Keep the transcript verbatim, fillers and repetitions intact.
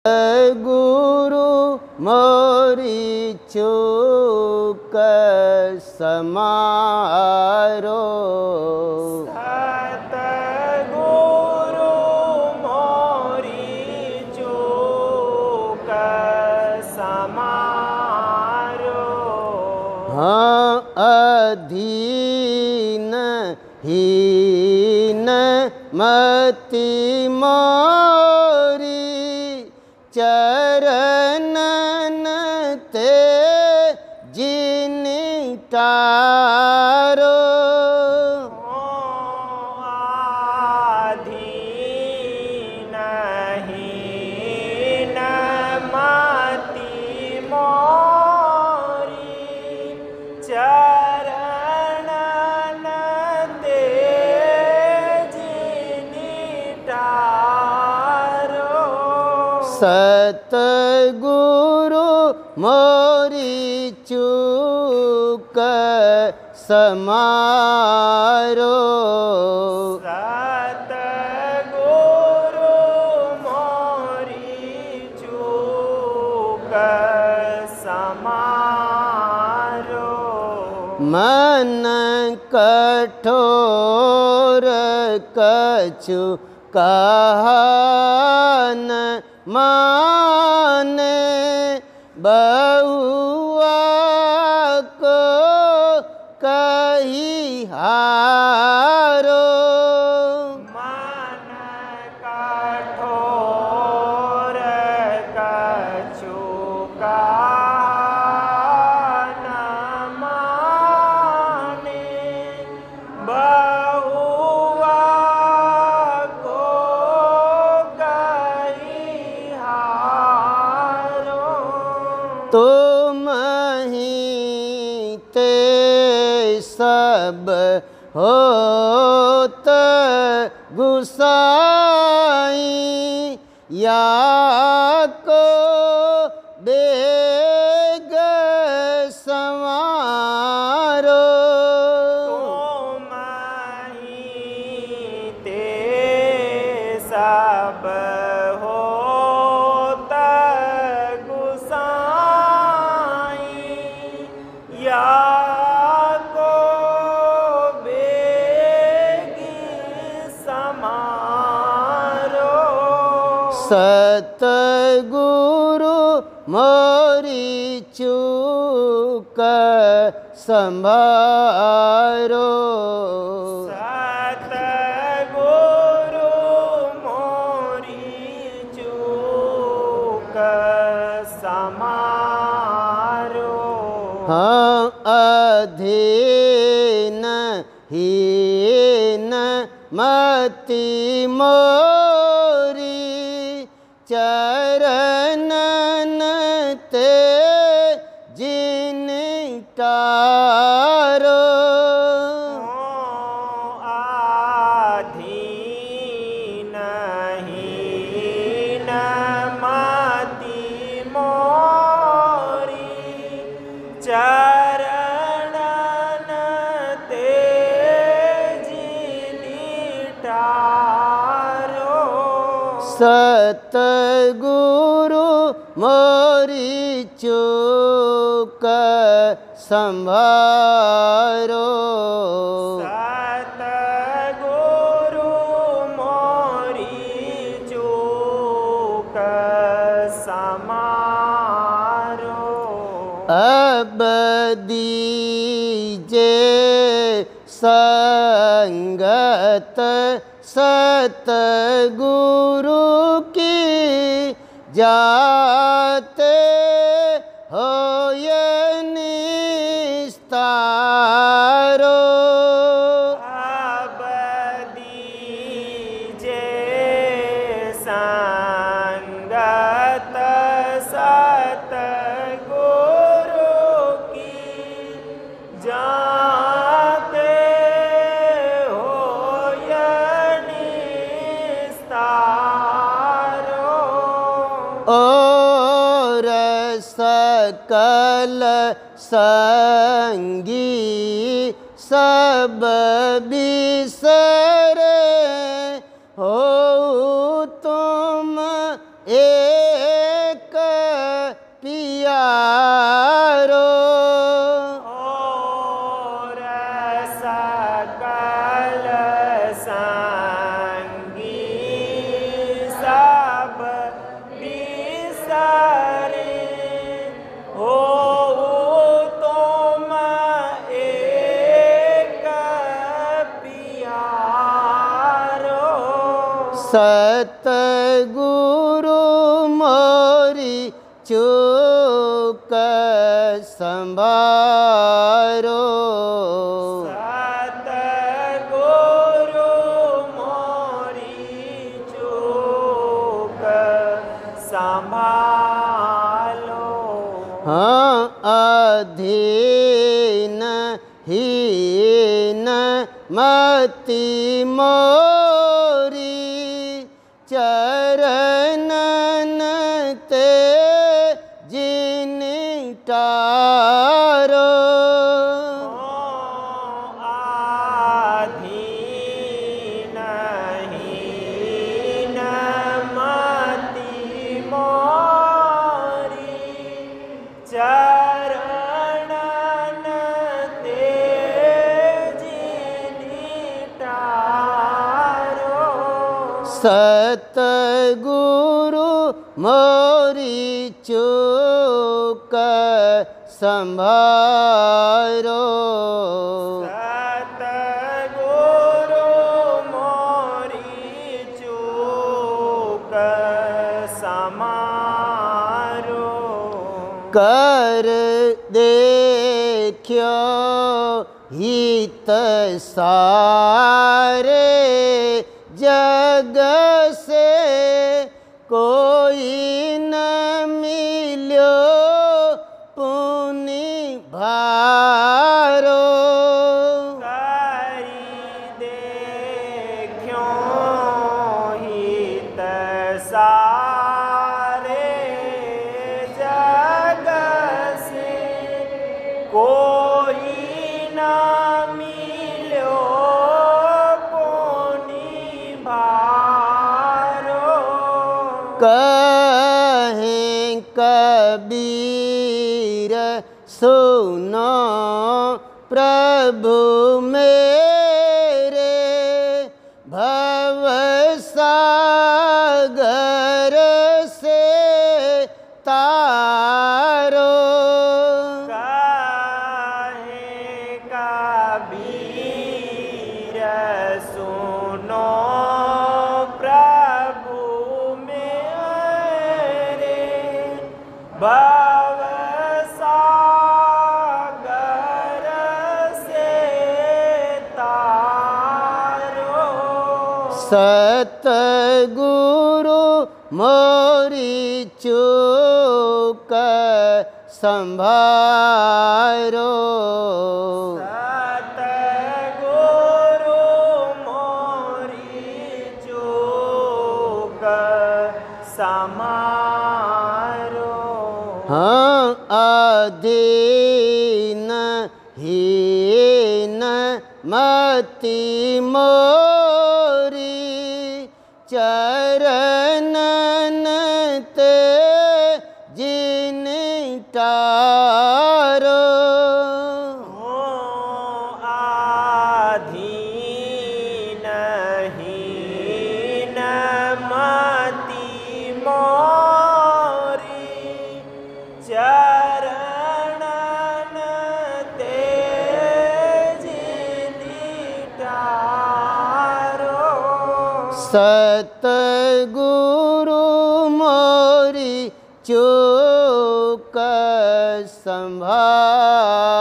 गुरु मोरी चूक समारो। सतगुरु मोरी चूक समारो। हाँ अधीन हीन मति मोरी चरणन ते जिनि टारो। आधीन हीन मति मोरी चरणन ते जिनि टारो। सतगुरु मोरी चूक समारो। सतगुरु मोरी चूक समारो। मन कठोर कछु कहन माने बहुआ को कही हारो। मन कठोर कछु कहन माने बहुआ को कही हारो। तुम ही ते सब होत गुसाई या को बेग संवारो। तुम ही ते सब होत गुसाई या को बेगी समारो। सतगुरु मोरी चूक संभारो। सतगुरु मोरी चूक समारो। हाँ अधीन हीन मति मोरी चरणन ते जिनि टारो। आधीन हीन मति मोरी चरणन ते जिनि टारो। सतगुरु मोरी चूक संभारो। सतगुरु मोरी चूक समारो। अब दीजे संगत सतगुरु की जाते होय निस्तारो। अब दीजे संगत सतगुरु की जाते होय निस्तारो। और सकल संगी सब बिसरे हो तुम एक पियारो और सकल संगी सब बिसरे हो तुम एक पियारो सतगुरु मोरी चूक संभारो सतगुरु मोरी चूक संभालो हाँ अधीन हीन मति मोरी चरणन ते जिन टारो आधीन हीन मति मोरी चरणन ते जिनिटारो सतगुरु मोरी चूक संभारो सतगुरु मोरी चूक समारो कर देखियो हित सारे जग से कोई न मिल्यो पुनि भारो करी देखियो हित सारे जग से कोई न मिल्यो पुनि भारो कहें कबीर सुनो प्रभु मेरे भव सागर से तारो काहे कबीर सुनो प्रभु मेरे भव सागर से तारो सतगुरु मोरी चूक संभारो सतगुरु मोरी चूक समारो हाँ अधीन हीन मति मोरी चरणन ते जिन टारो हो आधीन हीन मति मोरी चरणन ते जिनिटारो सतगुरु मोरी चूक संभारो।